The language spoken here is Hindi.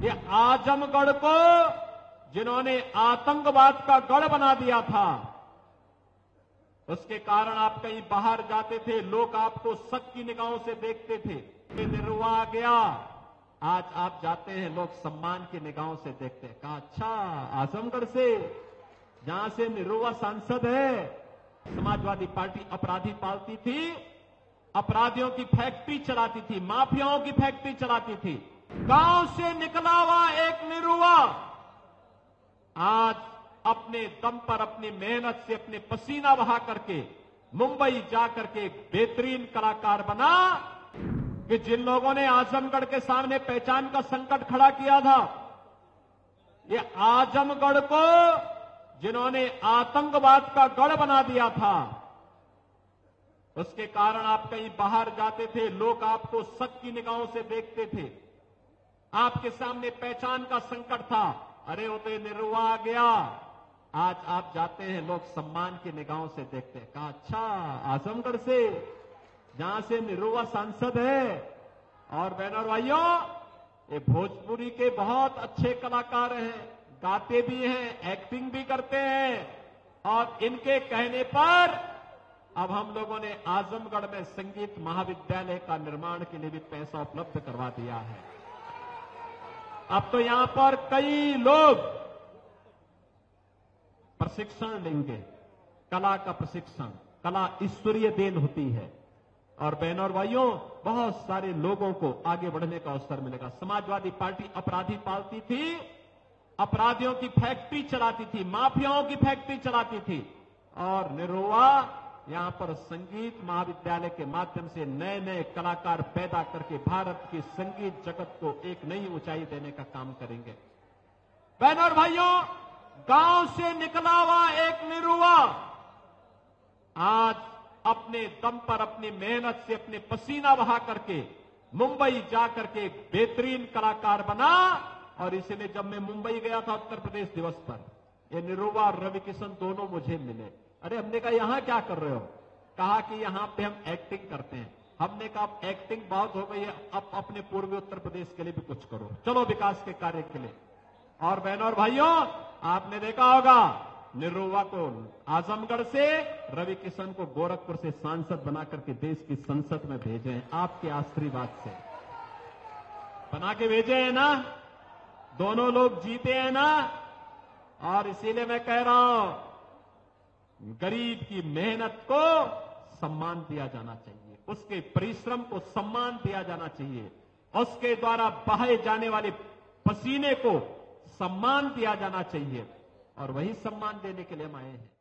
ये आजमगढ़ को जिन्होंने आतंकवाद का गढ़ बना दिया था, उसके कारण आप कहीं बाहर जाते थे, लोग आपको शक की निगाहों से देखते थे। निरुआ आ गया, आज आप जाते हैं, लोग सम्मान की निगाहों से देखते हैं। कहा अच्छा, आजमगढ़ से, जहां से निरुआ सांसद है। समाजवादी पार्टी अपराधी पालती थी, अपराधियों की फैक्ट्री चलाती थी, माफियाओं की फैक्ट्री चलाती थी। गांव से निकला हुआ एक निरुआ आज अपने दम पर, अपनी मेहनत से, अपने पसीना बहा करके मुंबई जाकर के एक बेहतरीन कलाकार बना कि जिन लोगों ने आजमगढ़ के सामने पहचान का संकट खड़ा किया था, ये आजमगढ़ को जिन्होंने आतंकवाद का गढ़ बना दिया था, उसके कारण आप कहीं बाहर जाते थे, लोग आपको शक की निगाहों से देखते थे। आपके सामने पहचान का संकट था। अरे वो तो निरुआ आ गया, आज आप जाते हैं, लोग सम्मान की निगाहों से देखते हैं। कहा अच्छा, आजमगढ़ से, जहां से निरुआ सांसद है। और बहनों और भाइयों, ये भोजपुरी के बहुत अच्छे कलाकार हैं, गाते भी हैं, एक्टिंग भी करते हैं। और इनके कहने पर अब हम लोगों ने आजमगढ़ में संगीत महाविद्यालय का निर्माण के लिए भी पैसा उपलब्ध करवा दिया है। अब तो यहां पर कई लोग प्रशिक्षण लेंगे, कला का प्रशिक्षण। कला ईश्वरीय देन होती है। और बहनों और भाइयों, बहुत सारे लोगों को आगे बढ़ने का अवसर मिलेगा। समाजवादी पार्टी अपराधी पालती थी, अपराधियों की फैक्ट्री चलाती थी, माफियाओं की फैक्ट्री चलाती थी। और निरुआ यहां पर संगीत महाविद्यालय के माध्यम से नए नए कलाकार पैदा करके भारत की संगीत जगत को एक नई ऊंचाई देने का काम करेंगे। बहनों और भाइयों, गांव से निकला हुआ एक निरुआ आज अपने दम पर, अपनी मेहनत से, अपने पसीना बहा करके मुंबई जाकर के एक बेहतरीन कलाकार बना। और इसलिए जब मैं मुंबई गया था उत्तर प्रदेश दिवस पर, ये निरुआ और रवि किशन दोनों मुझे मिले। अरे हमने कहा यहां क्या कर रहे हो? कहा कि यहां पे हम एक्टिंग करते हैं। हमने कहा एक्टिंग बहुत हो गई है, अब अपने पूर्वी उत्तर प्रदेश के लिए भी कुछ करो, चलो विकास के कार्य के लिए। और बहनों और भाइयों, आपने देखा होगा निरुआ को आजमगढ़ से, रवि किशन को गोरखपुर से सांसद बनाकर के देश की संसद में भेजे हैं, आपके आशीर्वाद से बना के भेजे हैं ना। दोनों लोग जीते हैं ना। और इसीलिए मैं कह रहा हूं, गरीब की मेहनत को सम्मान दिया जाना चाहिए, उसके परिश्रम को सम्मान दिया जाना चाहिए, उसके द्वारा बहाए जाने वाले पसीने को सम्मान दिया जाना चाहिए। और वही सम्मान देने के लिए हम आए हैं।